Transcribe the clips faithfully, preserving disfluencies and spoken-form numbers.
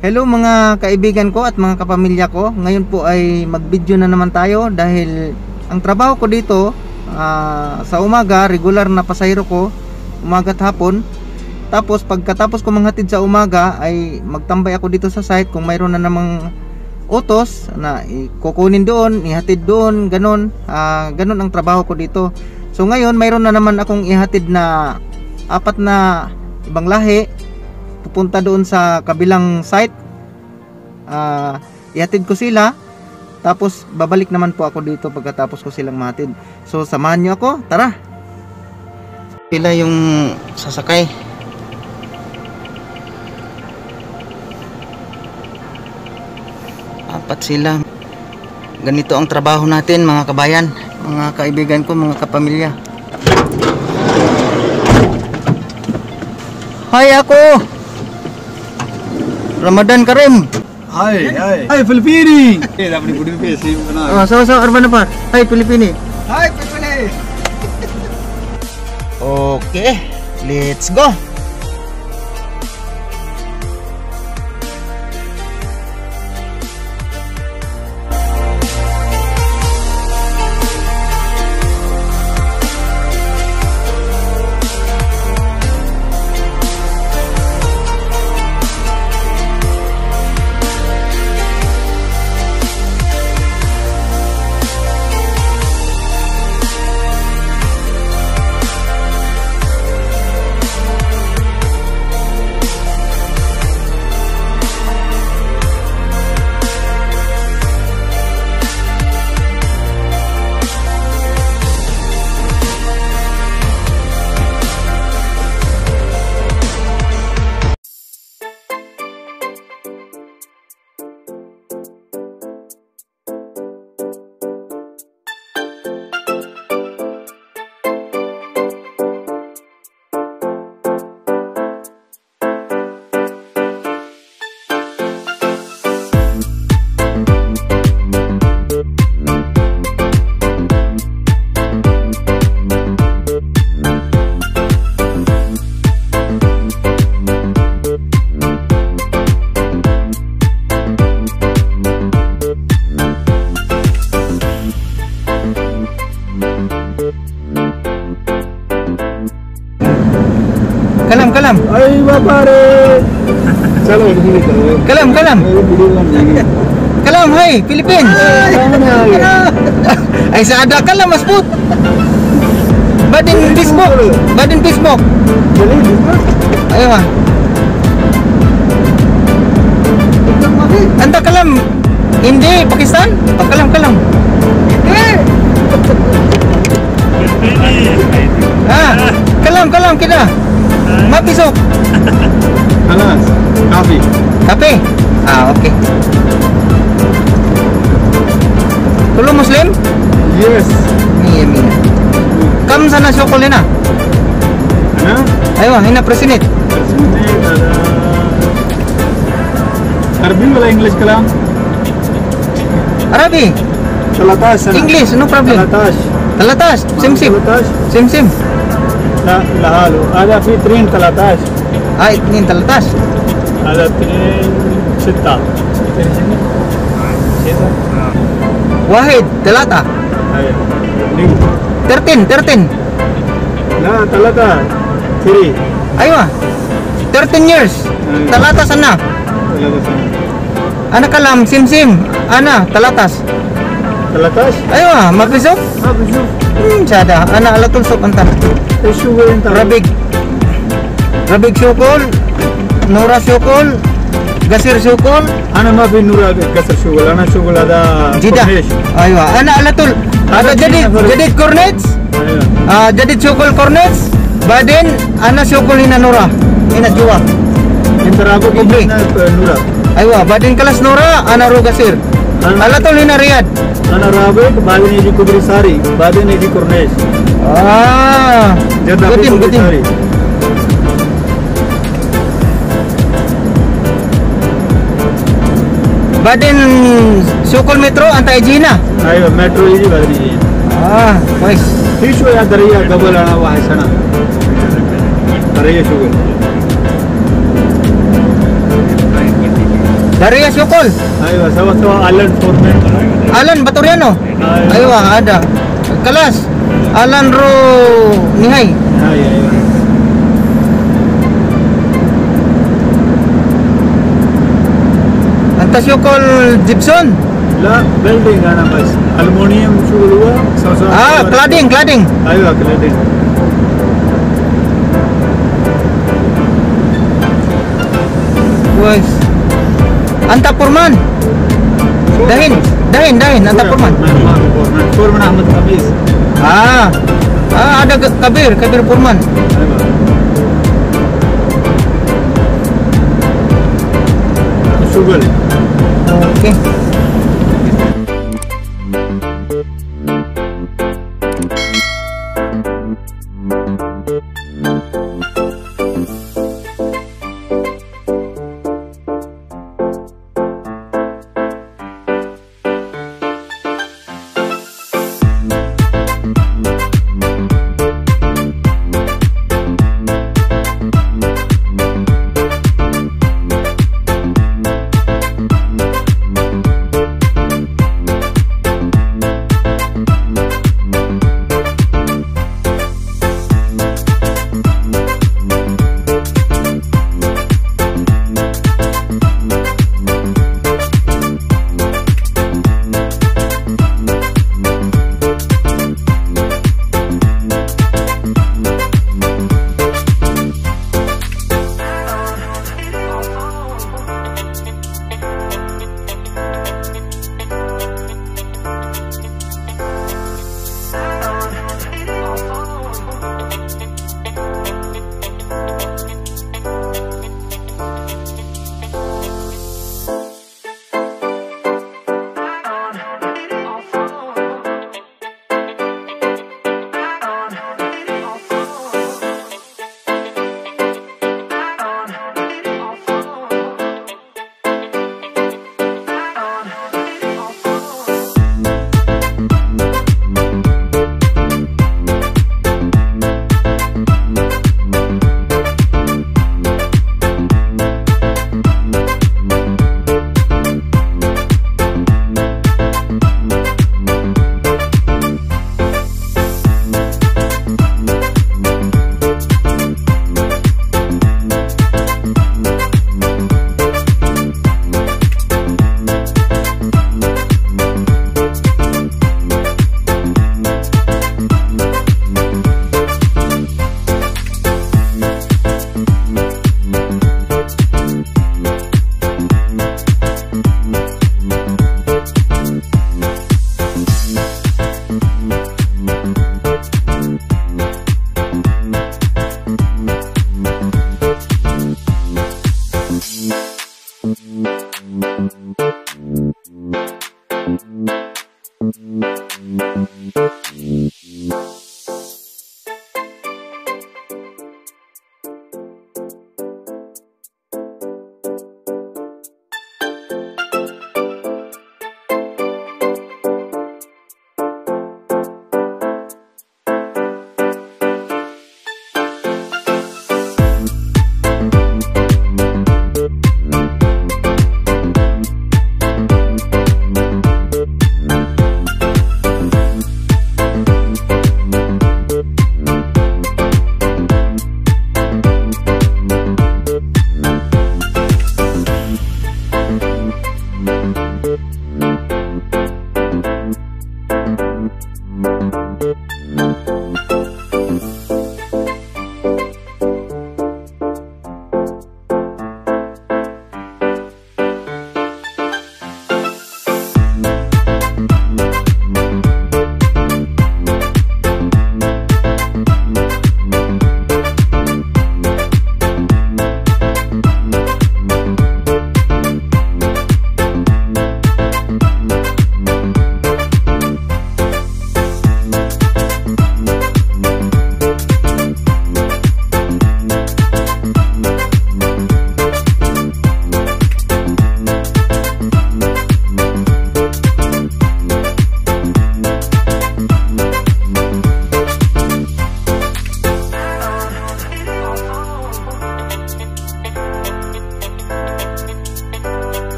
Hello mga kaibigan ko at mga kapamilya ko. Ngayon po ay mag-video na naman tayo dahil ang trabaho ko dito uh, sa umaga, regular na pasahero ko, umaga at hapon. Tapos pagkatapos ko manghatid sa umaga ay magtambay ako dito sa site kung mayroon na namang utos na kukunin doon, ihatid doon, ganun. Uh, ganun ang trabaho ko dito. So ngayon mayroon na naman akong ihatid na apat na ibang lahi. Pupunta doon sa kabilang site, uh, ihatid ko sila, tapos babalik naman po ako dito pagkatapos ko silang mahatid. So samahan nyo ako, tara. Sila yung sasakay. Apat sila. Ganito ang trabaho natin mga kabayan, mga kaibigan ko, mga kapamilya. Hay ako Ramadan Karim. Hai, hai. Hai Filipini. Eh, apni budi pe sim bana. Ah, so-so urban apa? Hai Filipini. Hai Filipini. Okay, let's go. Kalam kalam. Ay babare. Chalo ini chalo. Kalam kalam. Kalam hai Philippines. Ay sa ada kalam masbut. Badin Facebook. Badin Facebook. Ayo ah. Anta kalam. Hindi Pakistan. Oh, kalam kalam. Ah, kalam kalam kita. Mapisok. Halas. Kafe. Kape? Ah, okay. Kulo Muslim? Yes. Iya, iya. Kam sana syokol na? Ana? Ayo, hina presinit. Presinit ada. Arabi wala English kalam? Arabi? Talatas. English, no problem. Talatas. Talatas, sim sim. Talatas. Sim sim. لا لحاله هذا في اثنين ثلاثة عشر. Ah, اثنين ثلاثة عشر. هذا اثنين ستة. واحد ثلاثة. أيوة. ثلاثة ثلاثة. لا ثلاثة. ثري. أيوة. ثلاثة years. ثلاثة سنة. ثلاثة سنة. أنا كلام sim sim. أنا ثلاثة. ثلاثة. أيوة ما بيشوف؟ ما بشوف. Hmm, sada. Ana ala tul sok anta. ايش شغل انت؟ Rabig. Rabig syukol. Nora syukol. Gasir syukol. انا ما في نور قصر شغل، انا شغل هذا Jidah. كورنيش. Aywa. Ana ala tul. Ada jadi jadi cornets. ايوه. Ah, jadi syukol cornets. Baden ana syukol hina Nora. Hina jua. انت رابط Kubri. نور. Aywa, baden kelas Nora, ana ro gasir. Ala tul hina Riyadh. انا رابط بعدين يجي كوبري ساري، بعدين يجي كورنيش. Ah, جدة في gutim كوبري gutim. ساري. Baden Sukul Metro Anta Ejina. ايوه مترو يجي بعدين يجي. Ah, كويس. في شوية درية قبل أنا واحد سنة. درية شغل. Dari Syukol. ايوه سوا سوا Alan Foreman. Alan Baturiano. Aywa, ada. Kelas. Alan Ro Nihai. ايوه ايوه Anta Syukol Gibson. لا بيلدينج انا بس المونيوم شغل هو سوا سوا Ah, cladding, cladding. ايوه كلادين Wes. Anta Purman. Dahin, Dahin, Dahin, Anta Purman. فورمان فورمان احمد خميس. Ah. Ah, ada Ke- Kabir, Kabir Purman. ايوه شغل Okey.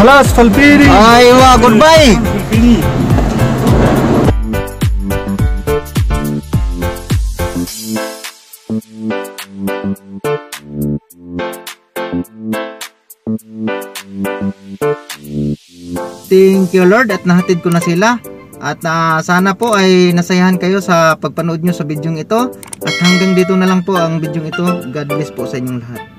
خلاص فلفيري. Aywa, goodbye. فلفيري. Thank you Lord at nahatid ko na sila. At ah, sana po ay nasayahan kayo sa pagpanood nyo sa bidyong ito. At hanggang dito na lang po ang bidyong ito. God bless po sa inyong lahat.